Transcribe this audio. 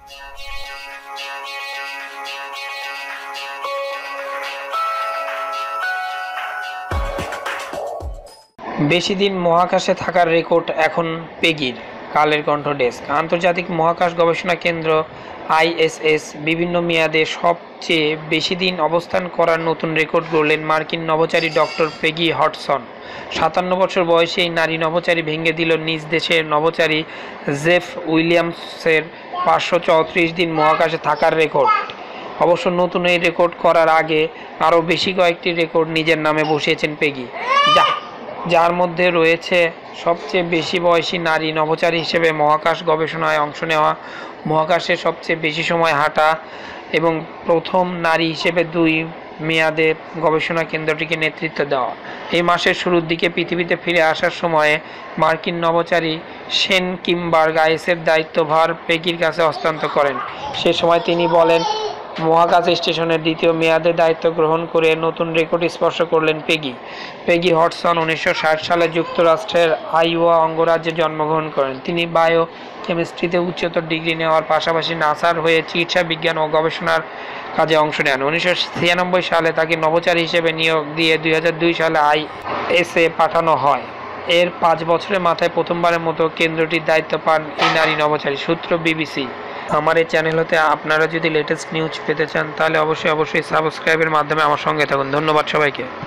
বেশি দিন মহাকাশে থাকার রেকর্ড এখন পেগির। কালের কণ্ঠ ডেস্ক। আন্তর্জাতিক মহাকাশ গবেষণা কেন্দ্র আইএসএস বিভিন্ন মেয়াদে সবচেয়ে বেশি দিন অবস্থান করার নতুন রেকর্ড গড়লেন মার্কিন নভোচারী ডক্টর পেগি হডসন। 57 বছর বয়সে এই নারী নভোচারী ভেঙে দিল নিজ দেশের নভোচারী জেফ উইলিয়ামসের 534 দিন মহাকাশে থাকার রেকর্ড। অবশ্য নতুন এই রেকর্ড করার আগে আরও বেশি কয়েকটি রেকর্ড নিজের নামে বসিয়েছেন পেগি, যার মধ্যে রয়েছে সবচেয়ে বেশি বয়সী নারী নভোচারী হিসেবে মহাকাশ গবেষণায় অংশ নেওয়া, মহাকাশে সবচেয়ে বেশি সময় হাঁটা এবং প্রথম নারী হিসেবে 2 মেয়াদে গবেষণা কেন্দ্রটিকে নেতৃত্ব দেওয়া। এই মাসের শুরুর দিকে পৃথিবীতে ফিরে আসার সময়ে মার্কিন নভোচারী শেন কিমবার্গ আইএসের দায়িত্বভার পেগির কাছে হস্তান্তর করেন। সে সময় তিনি বলেন, মহাকাশ স্টেশনের দ্বিতীয় মেয়াদে দায়িত্ব গ্রহণ করে নতুন রেকর্ড স্পর্শ করলেন পেগি। পেগি হডসন 1960 সালে যুক্তরাষ্ট্রের আইওয়া অঙ্গরাজ্যে জন্মগ্রহণ করেন। তিনি বায়ো কেমিস্ট্রিতে উচ্চতর ডিগ্রি নেওয়ার পাশাপাশি নাসার হয়ে চিকিৎসা বিজ্ঞান ও গবেষণার কাজে অংশ নেন। 1996 সালে তাকে নভোচারী হিসেবে নিয়োগ দিয়ে 2002 সালে আইএসএ পাঠানো হয়। এর 5 বছরের মাথায় প্রথমবারের মতো কেন্দ্রটির দায়িত্ব পান এই নারী নভোচারী। সূত্র বিবিসি। আমার এই চ্যানেল হতে আপনারা যদি লেটেস্ট নিউজ পেতে চান তাহলে অবশ্যই সাবস্ক্রাইবের মাধ্যমে আমার সঙ্গে থাকুন। ধন্যবাদ সবাইকে।